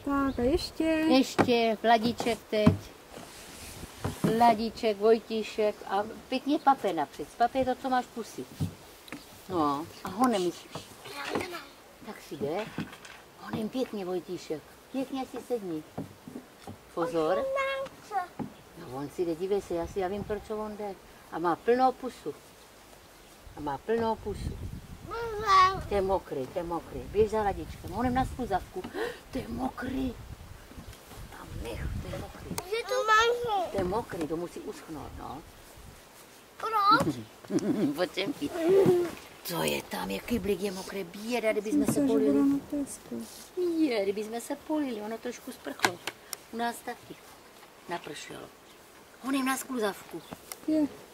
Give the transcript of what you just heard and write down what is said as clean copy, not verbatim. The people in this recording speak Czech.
Tak a ještě. Ještě Vladíček teď. Vladíček, Vojtíšek a pěkně Papé napřed. Papé je to, co máš v pusi. No a honem. Tak si jde. Honem pěkně, Vojtíšek. Pěkně si sedni. Pozor. No on si jde, dívej se, já vím, proč on jde. A má plnou pusu. To je mokrý. Běž za Ladičkem. Honem na skluzavku. To je mokrý. Tam nech, to je mokrý. To je mokrý, to musí uschnout, no. Proč? Pojďme pít. Co je tam, jaký blik je mokré, běda, kdybychom se polili. Kdybychom se polili, ono trošku sprchlo. U nás taky napršelo. Honem na skluzavku. Je.